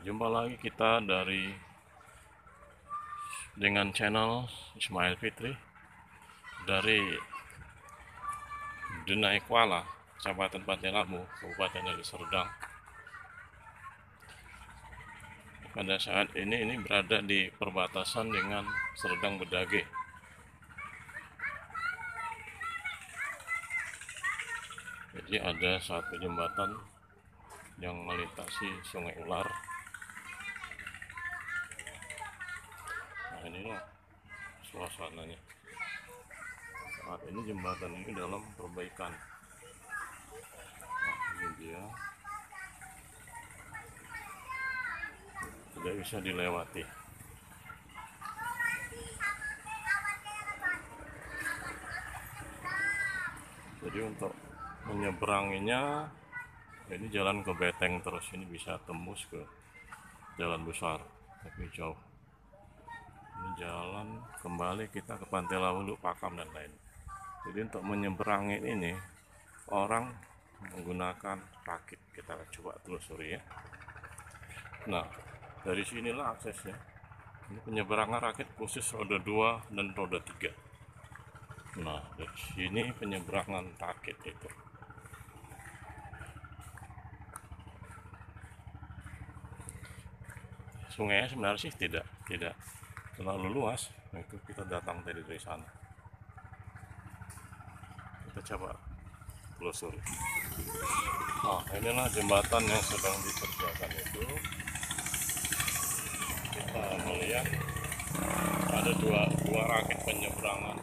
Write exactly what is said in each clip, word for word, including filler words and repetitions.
Jumpa lagi kita dari dengan channel Ismail Fitri dari Denai Kuala, Kecamatan Pantai Labu, Kabupaten Deli Serdang. Pada saat ini ini berada di perbatasan dengan Serdang Bedage. Jadi ada satu jembatan yang melintasi Sungai Ular. Nah, inilah suasananya. Saat ini jembatan ini dalam perbaikan. Nah, ini dia. Tidak bisa dilewati. Jadi untuk menyeberanginya, ini jalan ke Beteng terus, ini bisa tembus ke jalan besar, tapi jauh. Ini jalan kembali kita ke Pantai Lawu, Pakam dan lain. Jadi untuk menyeberangi ini orang menggunakan rakit. Kita coba telusuri ya. Nah, dari sinilah aksesnya. Ini penyeberangan rakit khusus roda dua dan roda tiga. Nah, dari sini penyeberangan rakit itu. Sungainya sebenarnya sih tidak tidak terlalu luas. Nah, itu kita datang dari dari sana. Kita coba telusuri. Nah, inilah jembatan yang sedang dikerjakan itu. Kita melihat ada dua dua rakit penyeberangan.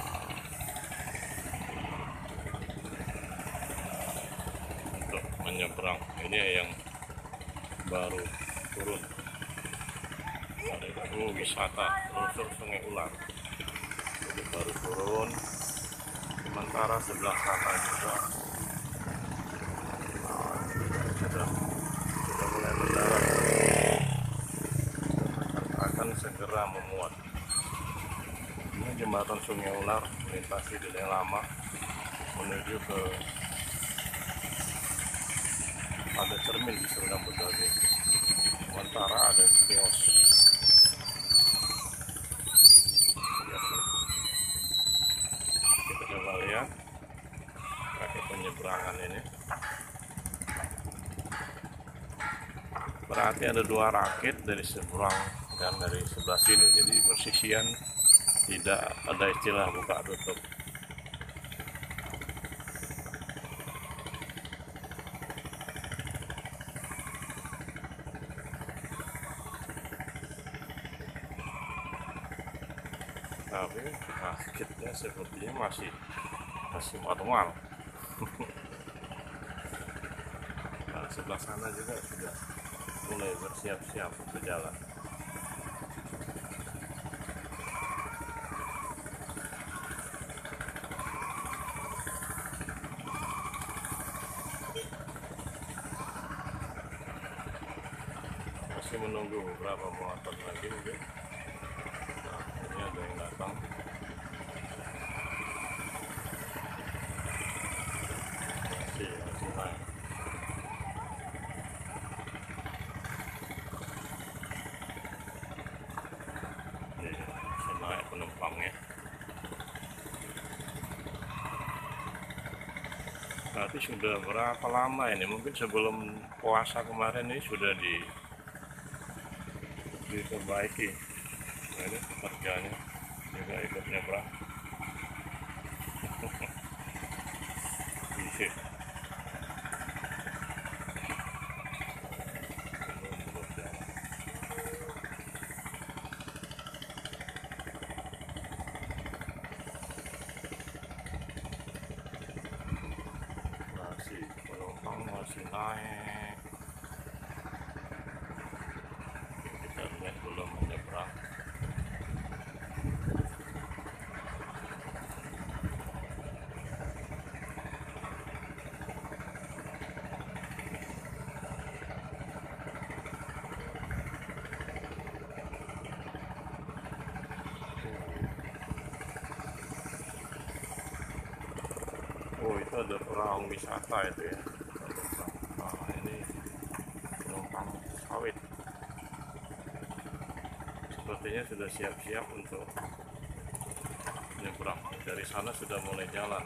Untuk menyeberang, ini yang baru turun. Ada itu wisata telusur Sungai Ular. Jadi baru turun. Sementara sebelah sana juga nah, sudah sudah mulai mendarat, akan segera memuat. Ini jembatan Sungai Ular melintasi Deli Lama menuju ke ada cermin di Serdang Bedage. Sementara ada kios. Kita coba lihat rakit penyeberangan ini. Berarti ada dua rakit dari seberang dan dari sebelah sini. Jadi bersisian, tidak ada istilah buka tutup. Tapi rakitnya sepertinya masih masih manual. Nah, sebelah sana juga sudah mulai bersiap-siap berjalan. Masih menunggu beberapa motor lagi mungkin. Nah, ini ada yang datang. Masih masih naik. Ini masih naik penumpangnya. Berarti sudah berapa lama ini? Mungkin sebelum puasa kemarin ini sudah di diperbaiki. Nah, ini pekerjaannya juga ikut nyebrang. Isi. Masih penumpang masih naik. Kita lihat belum menyeberang. Oh, itu ada perahu wisata itu ya. Nah, ini penumpang sawit. artinya sudah siap-siap untuk menyeberang. Dari sana sudah mulai jalan.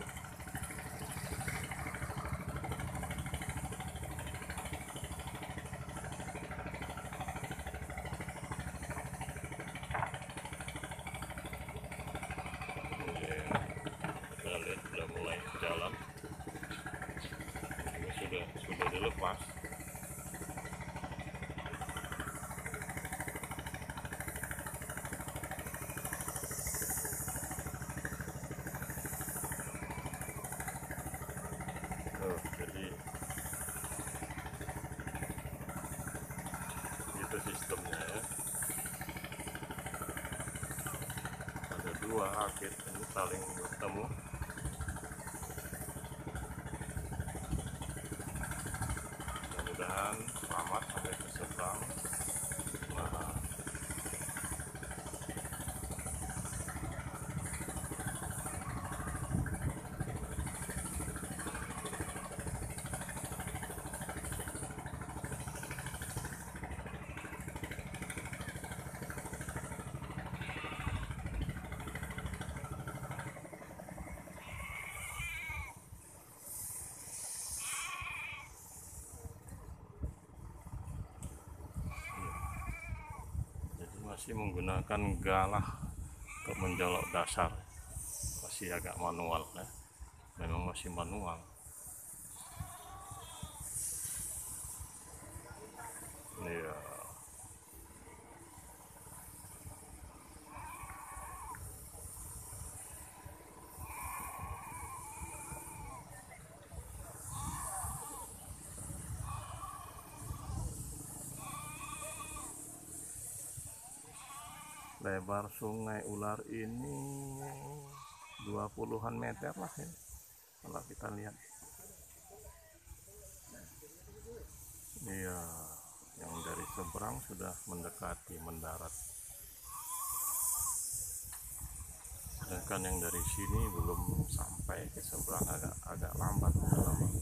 Kita lihat sudah mulai jalan. Ini sudah sudah dilepas. Oh, jadi itu sistemnya ya. Ada dua rakit ini saling bertemu. Mudah-mudahan selamat sampai ke seberang. Nah, masih menggunakan galah untuk menjolok dasar, masih agak manual ya, memang masih manual. Iya. Lebar Sungai Ular ini dua puluhan meter lah ya, kalau kita lihat. Iya, yang dari seberang sudah mendekati mendarat, sedangkan yang dari sini belum sampai ke seberang, agak agak lambat, agak lambat.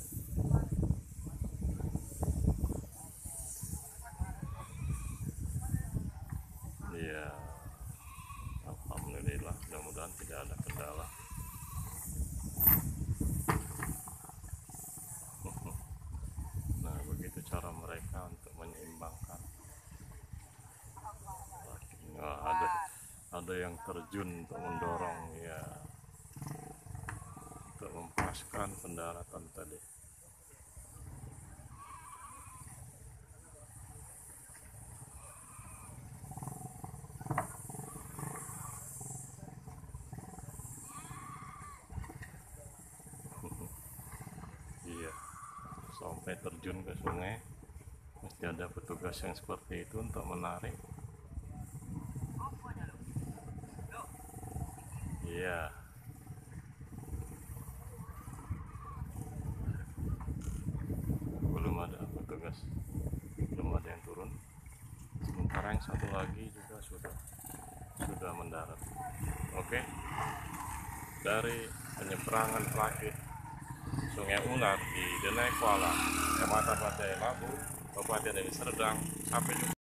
Iya, alhamdulillah, mudah-mudahan tidak ada kendala. Nah, begitu cara mereka untuk menyeimbangkan. Nah, ada ada yang terjun untuk mendorong ya, untuk mempaskan pendaratan tadi. Iya, sampai terjun ke sungai mesti ada petugas yang seperti itu untuk menarik. Iya, belum ada petugas, belum ada yang turun. Sementara yang satu lagi juga sudah sudah mendarat. Oke, dari penyeberangan terakhir Sungai Ular di Denai Kuala, Kecamatan Padai Labu, Kabupaten Deli Serdang. Sampai jumpa.